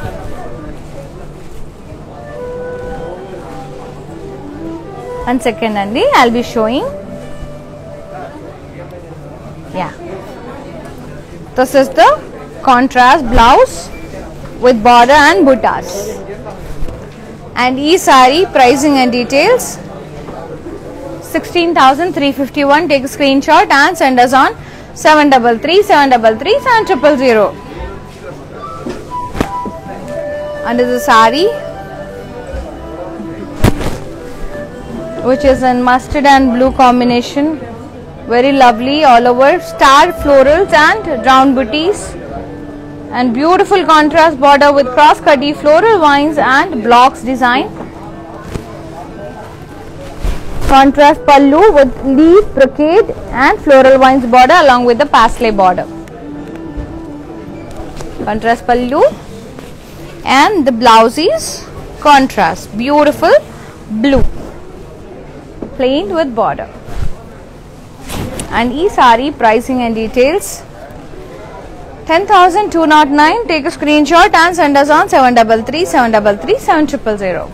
One second, Andy, I'll be showing. Yeah, this is the contrast blouse with border and buttas. And ee saree, pricing and details sixteen thousand three hundred fifty-one. Take a screenshot and send us on seven three three, seven three three, seven zero zero zero. And this is saree, which is in mustard and blue combination, very lovely all over star florals and round booties, and beautiful contrast border with cross cutty floral vines and blocks design. Contrast pallu with leaf brocade and floral vines border along with the paisley border. Contrast pallu, and the blouse is contrast beautiful blue plain with border. And e saree pricing and details ten thousand two hundred nine. Take a screenshot and send us on seven three three seven three three seven zero zero zero.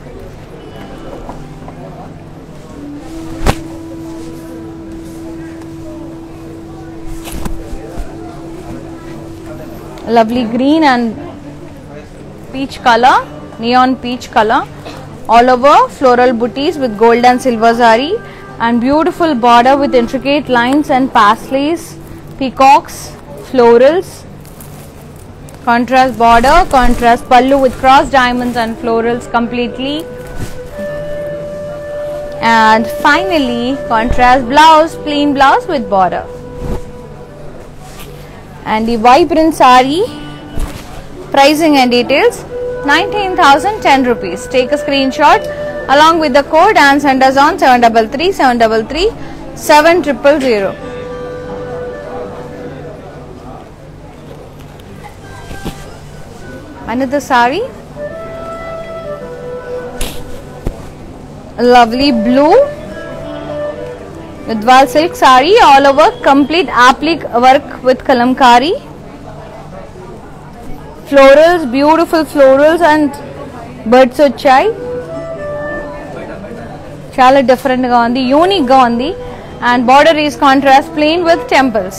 Lovely green and peach color, neon peach color, all over floral booties with gold and silver zari, and beautiful border with intricate lines and paisleys, peacocks, florals, contrast border, contrast pallu with cross diamonds and florals completely, and finally contrast blouse, plain blouse with border. And the vibrant saree pricing and details nineteen thousand ten rupees. Take a screenshot along with the code and send us on seven three three seven three three seven zero zero zero. Another saree, lovely blue with Dwal silk saree, all over complete applique work with kalamkari, florals, beautiful florals and birds వచ్చాయి. చాలా different గా ఉంది, unique గా ఉంది. And border is contrast plain with temples.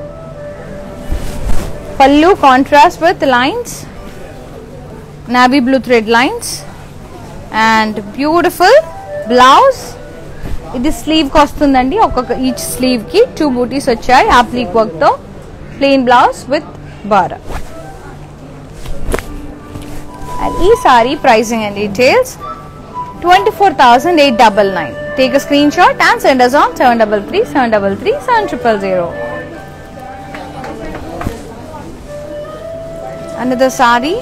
Pallu contrast with lines, navy blue thread lines, and beautiful blouse. ఇది sleeve కి వస్తుందండి, ఒక్కొక్క ఈచ్ స్లీవ్ కి టూ బూటీస్ వచ్చాయి అప్లిక్ వర్క్ తో, plain blouse with border. And ఈ saree pricing and details twenty-four thousand eight hundred ninety-nine. Take a screenshot and send us on seven three three seven three three seven zero zero zero. Another saree,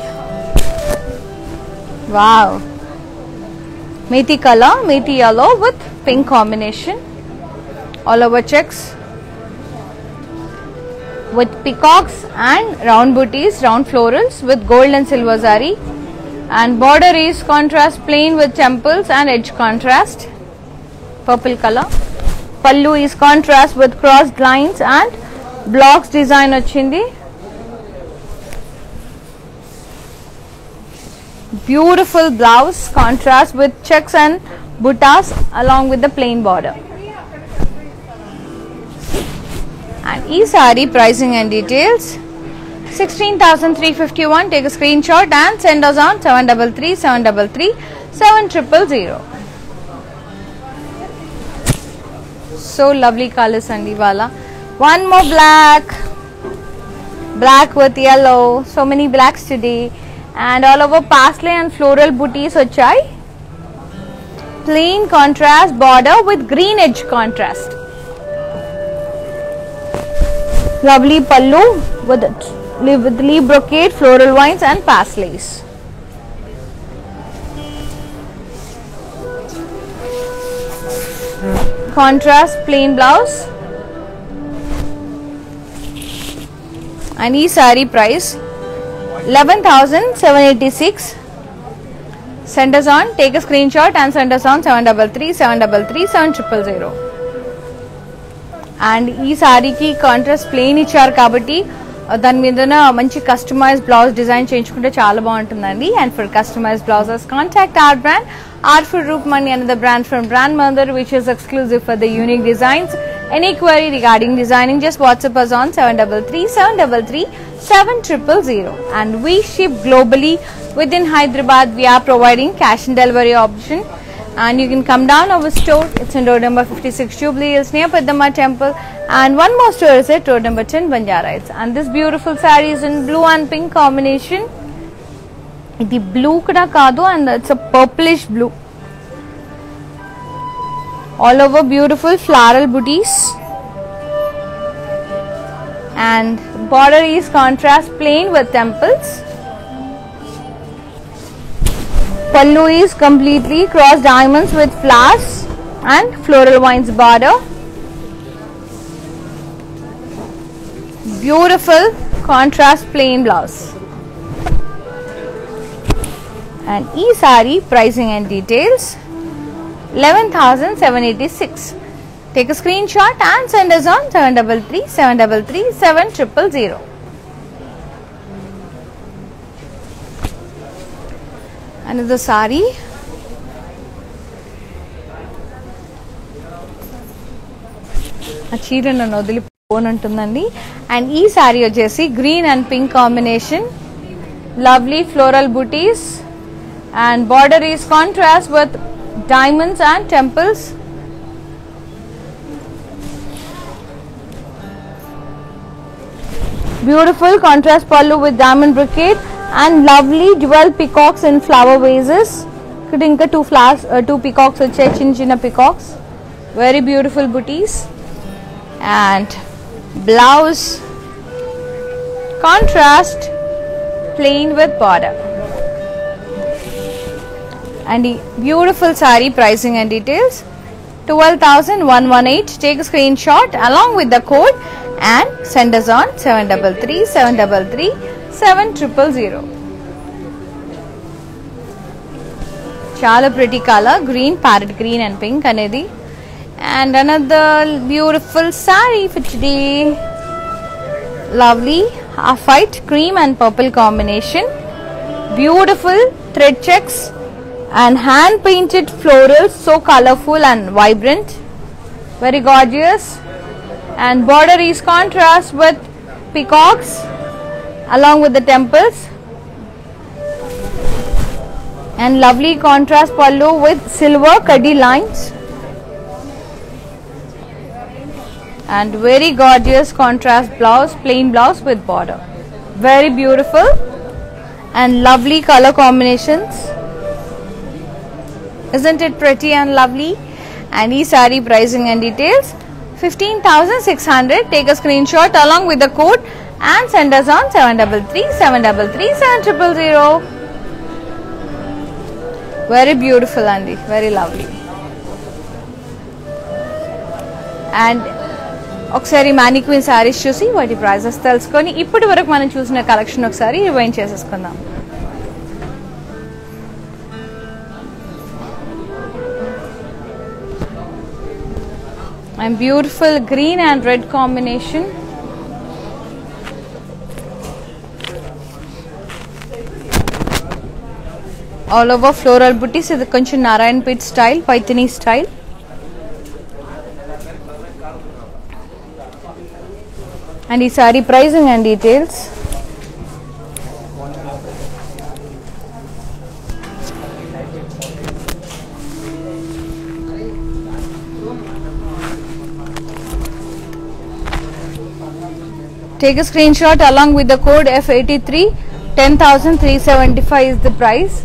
wow, methi color, methi yellow with pink combination, all over checks with peacocks and round booties, round florals with gold and silver zari, and border is contrast plain with temples and edge contrast, purple color. Pallu is contrast with crossed lines and blocks design ochindi. Beautiful blouse contrast with checks and buttas along with the plain border. And e saree pricing and details sixteen thousand three hundred fifty-one. Take a screenshot and send us on seven three three seven three three seven zero zero zero. So lovely colors and ivala. One more black, black with yellow, so many blacks today, and all over paisley and floral booties ochai, plain contrast border with green edge contrast, lovely pallu with with leaf brocade, floral vines and paisleys. Contrast plain blouse. And e saree price eleven thousand seven hundred eighty-six. Send us on, take a screenshot and send us on seven three three seven three three seven zero zero zero. And ee saree ki contrast plain ఇచ్చారు కాబట్టి దాని మీదన మంచి customized blouse design చేయించుకుంటే చాలా బాగుంటుందండి. And for customized blouses contact our brand Art for Rupmani, another brand from Brand Mother, which is exclusive for the unique designs. Any query regarding designing, just WhatsApp us on seven three three seven three three seven zero zero zero. And we ship globally within Hyderabad. We are providing cash and delivery option. And you can come down our store. It's in road number fifty-six Jubilee Hills near Peddamma Temple. And one more store is at road number ten Banjara Heights. And this beautiful saree is in blue and pink combination. ఇది blue కూడా కాదు, and it's a purplish blue. All over beautiful floral booties and border is contrast plain with temples. Pallu is completely cross diamonds with flowers and floral vines border. Beautiful contrast plain blouse. And ee saree pricing and details eleven thousand seven hundred eighty-six. Take a screenshot and send us on seven three three, seven three three, seven zero zero zero. Another saree. A చీర నన్ను వదిలిపోనంటుందండి. And ee saree వచ్చేసి green and pink combination. Lovely floral booties. And border is contrast with diamonds and temples. Beautiful contrast pallu with diamond brocade and lovely dual peacocks in flower vases. Ikkada inka two flowers, uh, two peacocks vachayi, chinna chinna peacocks. Very beautiful booties. And blouse contrast plain with border. And the beautiful saree pricing and details twelve thousand one hundred eighteen. Take a screenshot along with the code and send us on seven three three, seven three three, seven zero zero zero. Chala pretty color, green, parrot green and pink anedi. And another beautiful saree for today. Lovely half white cream and purple combination. Beautiful thread checks and hand painted florals, so colorful and vibrant. Very gorgeous. And border is contrast with peacocks along with the temples. And lovely contrast pallu with silver kaddi lines. And very gorgeous contrast blouse, plain blouse with border. Very beautiful and lovely color combinations. Isn't it pretty and lovely? And ee saree pricing and details fifteen thousand six hundred. Take a screenshot along with the code and send us on seven three three, seven three three, seven zero zero zero. Very beautiful Andy, very lovely. And ఒకసారి మానిక్విన్ సారీస్ చూసి వాటి prices తెలుసుకొని ఇప్పటి వరకు మనం చూసిన collection ఒకసారి rewind చేసేసుకుందాం. And beautiful green and red combination. All over floral booties. ఇది కొంచెం Narayanpet style, Paithani style. And ఈ saree pricing and details take a screenshot along with the code F eighty-three. ten thousand three hundred seventy-five is the price.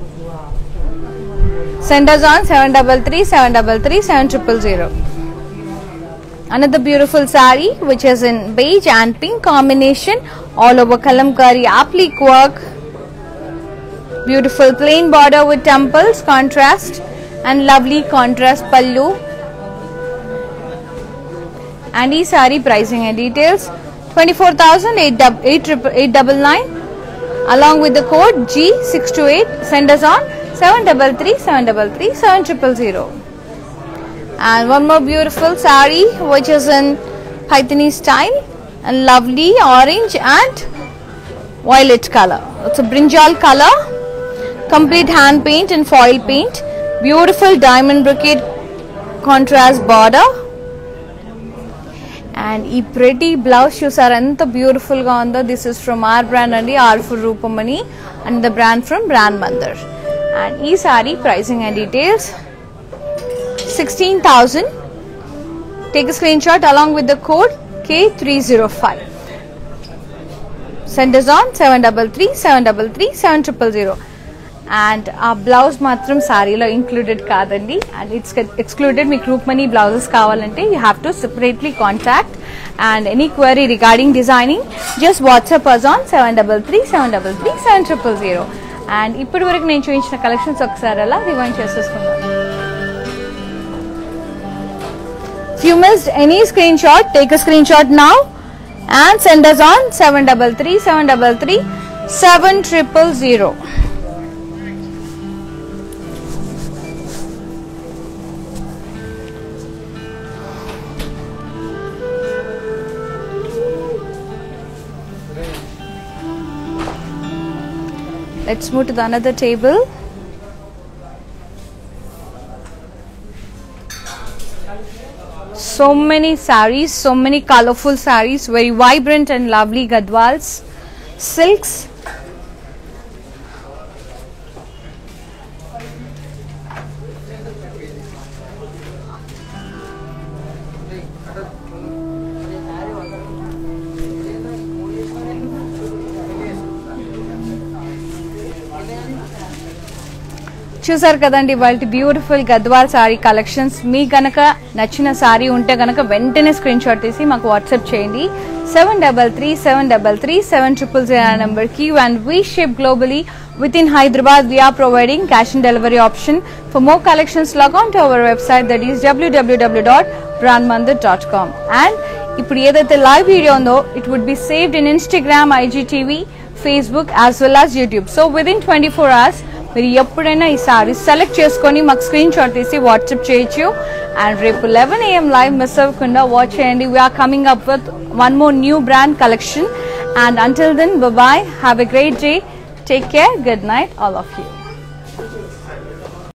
Send us on seven three three, seven three three, seven zero zero zero. Another beautiful saree which is in beige and pink combination, all over kalamkari applique work. Beautiful plain border with temples, contrast and lovely contrast pallu. And ee saree pricing and details twenty-four thousand eight hundred nine along with the code G six two eight. Send us on seven three three, seven three three, seven zero zero zero. And one more beautiful saree which is in Paithani style and lovely orange and violet color. It's a brinjal color, complete hand paint and foil paint. Beautiful diamond brocade contrast border. And ee pretty blouse చూసారు ఎంత beautiful గా ఉందో. This is from our brand అండి, R for Rupamani, and the brand from Brand Mandar. And ee saree pricing and details sixteen thousand. Take a screenshot along with the code K three zero five. Send us on seven three three, seven three three, seven zero zero zero. And our blouse matram saree lo included kadandi, and it's excluded. Meeku Rupamani blouses kavalante you have to separately contact. and any query regarding designing, just WhatsApp us on seven three three seven three three seven zero zero zero. And ఇప్పటి వరకు నేను చూపించిన collections ఒకసారి అలా rewind చేసేసుకుందాం. If you missed any screenshot, take a screenshot now and send us on seven three three seven three three seven zero zero zero. Let's move to the another table. So many sarees, so many colorful sarees, very vibrant and lovely gadwals, silks. చూసారు కదండి వాళ్ళ beautiful Gadwal saree collections. మీ గనక నచ్చిన sorry ఉంటే గనక వెంటనే screen shot తీసి మాకు వాట్సాప్ చేయండి. Seven double three seven double three seven triple zero number కి. And we ship globally within Hyderabad. We are providing cash on delivery option. For more collections log on to our website, that is W W W dot brand Mandir dot com. అండ్ ఇప్పుడు ఏదైతే live video ఉందో it would be saved in Instagram, IGTV, Facebook as well as YouTube. So within twenty four hours మీరు ఎప్పుడైనా ఈ saree select చేసుకొని మాకు screenshot తీసి వాట్సాప్ చేయొచ్చు. అండ్ రేపు లెవెన్ ఏఎం లైవ్ మిస్ అవ్వకుండా వాచ్ చేయండి. We are coming up with one more new brand collection. And until then bye, have a great day, take care, good night all of you.